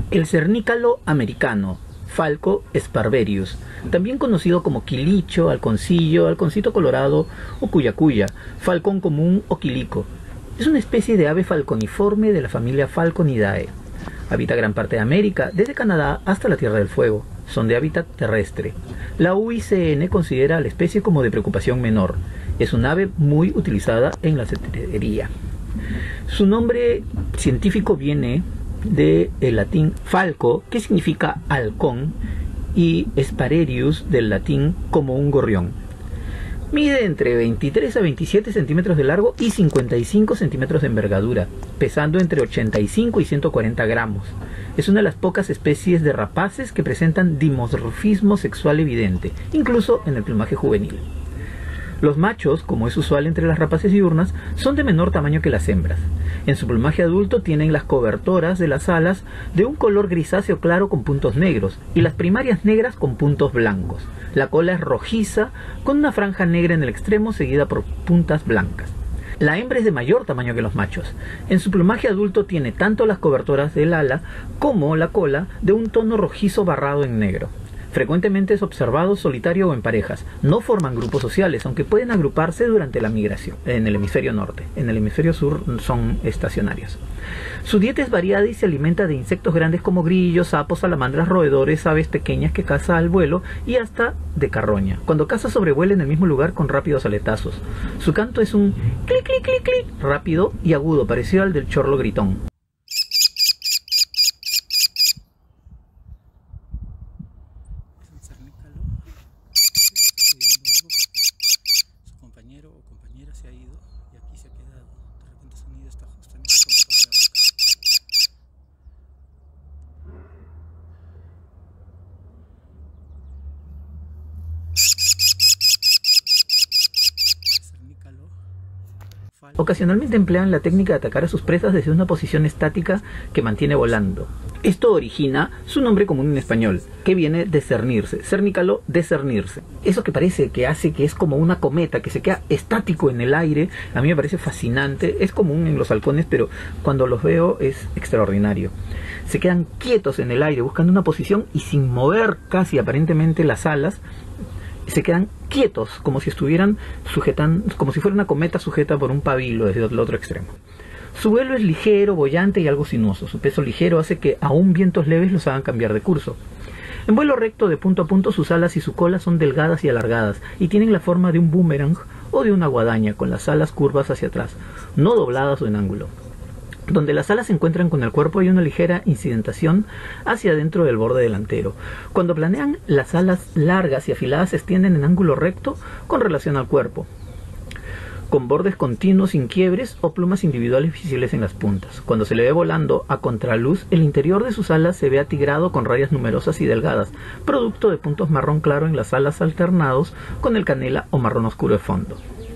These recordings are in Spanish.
El cernícalo americano, Falco sparverius, también conocido como quilicho, halconcillo, halconcito colorado o cuyacuya, falcón común o quilico. Es una especie de ave falconiforme de la familia Falconidae. Habita gran parte de América, desde Canadá hasta la Tierra del Fuego. Son de hábitat terrestre. La UICN considera a la especie como de preocupación menor. Es un ave muy utilizada en la cetrería. Su nombre científico viene del latín falco, que significa halcón, y sparverius del latín como un gorrión. Mide entre 23 a 27 centímetros de largo y 55 centímetros de envergadura, pesando entre 85 y 140 gramos. Es una de las pocas especies de rapaces que presentan dimorfismo sexual evidente, incluso en el plumaje juvenil. Los machos, como es usual entre las rapaces diurnas, son de menor tamaño que las hembras. En su plumaje adulto tienen las cobertoras de las alas de un color grisáceo claro con puntos negros y las primarias negras con puntos blancos. La cola es rojiza con una franja negra en el extremo seguida por puntas blancas. La hembra es de mayor tamaño que los machos. En su plumaje adulto tiene tanto las cobertoras del ala como la cola de un tono rojizo barrado en negro. Frecuentemente es observado solitario o en parejas. No forman grupos sociales, aunque pueden agruparse durante la migración en el hemisferio norte. En el hemisferio sur son estacionarios. Su dieta es variada y se alimenta de insectos grandes como grillos, sapos, salamandras, roedores, aves pequeñas que caza al vuelo y hasta de carroña. Cuando caza sobrevuela en el mismo lugar con rápidos aletazos. Su canto es un clic, clic, clic, clic, rápido y agudo, parecido al del chorlo gritón. Se ha ido y aquí se ha quedado. De repente su nido está justamente como por la roca. Ocasionalmente emplean la técnica de atacar a sus presas desde una posición estática que mantiene volando. Esto origina su nombre común en español, que viene de cernirse, cernícalo, de cernirse. Eso que parece que hace que es como una cometa, que se queda estático en el aire, a mí me parece fascinante. Es común en los halcones, pero cuando los veo es extraordinario. Se quedan quietos en el aire, buscando una posición y sin mover casi aparentemente las alas, se quedan quietos, como si estuvieran sujetando, como si fuera una cometa sujeta por un pabilo desde el otro extremo. Su vuelo es ligero, boyante y algo sinuoso. Su peso ligero hace que aún vientos leves los hagan cambiar de curso. En vuelo recto de punto a punto, sus alas y su cola son delgadas y alargadas y tienen la forma de un boomerang o de una guadaña, con las alas curvas hacia atrás, no dobladas o en ángulo. Donde las alas se encuentran con el cuerpo hay una ligera incidentación hacia adentro del borde delantero. Cuando planean, las alas largas y afiladas se extienden en ángulo recto con relación al cuerpo, con bordes continuos sin quiebres o plumas individuales visibles en las puntas. Cuando se le ve volando a contraluz, el interior de sus alas se ve atigrado con rayas numerosas y delgadas, producto de puntos marrón claro en las alas alternados con el canela o marrón oscuro de fondo.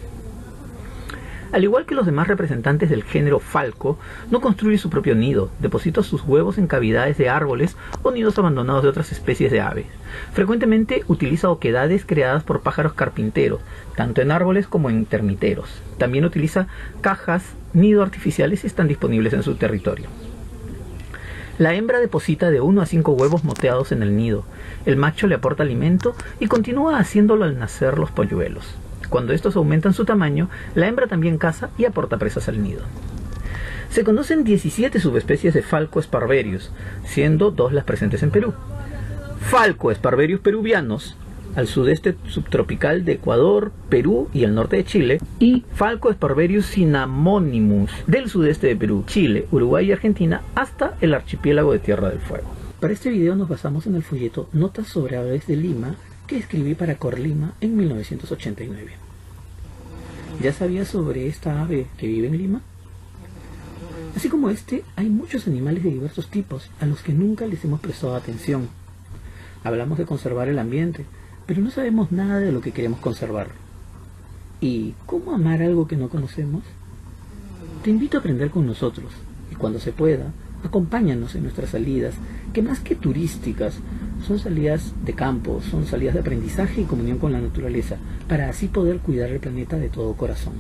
Al igual que los demás representantes del género falco, no construye su propio nido, deposita sus huevos en cavidades de árboles o nidos abandonados de otras especies de aves. Frecuentemente utiliza oquedades creadas por pájaros carpinteros, tanto en árboles como en termiteros. También utiliza cajas, nido artificiales y están disponibles en su territorio. La hembra deposita de 1 a 5 huevos moteados en el nido. El macho le aporta alimento y continúa haciéndolo al nacer los polluelos. Cuando estos aumentan su tamaño, la hembra también caza y aporta presas al nido. Se conocen 17 subespecies de Falco sparverius, siendo 2 las presentes en Perú. Falco sparverius peruvianus, al sudeste subtropical de Ecuador, Perú y el norte de Chile, y Falco sparverius cinnamonimus, del sudeste de Perú, Chile, Uruguay y Argentina, hasta el archipiélago de Tierra del Fuego. Para este video nos basamos en el folleto Notas sobre aves de Lima, que escribí para Corlima en 1989. ¿Ya sabías sobre esta ave que vive en Lima? Así como este, hay muchos animales de diversos tipos a los que nunca les hemos prestado atención. Hablamos de conservar el ambiente, pero no sabemos nada de lo que queremos conservar. ¿Y cómo amar algo que no conocemos? Te invito a aprender con nosotros, y cuando se pueda, acompáñanos en nuestras salidas, que más que turísticas, son salidas de campo, son salidas de aprendizaje y comunión con la naturaleza, para así poder cuidar el planeta de todo corazón.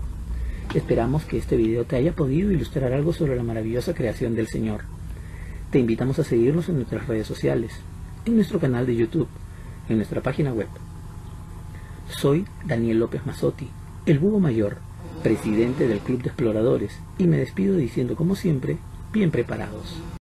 Esperamos que este video te haya podido ilustrar algo sobre la maravillosa creación del Señor. Te invitamos a seguirnos en nuestras redes sociales, en nuestro canal de YouTube, en nuestra página web. Soy Daniel López Mazzotti, el Búho Mayor, presidente del Club de Exploradores, y me despido diciendo como siempre, bien preparados.